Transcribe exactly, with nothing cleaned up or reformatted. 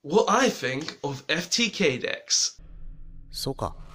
what I think of F T K decks. そうか。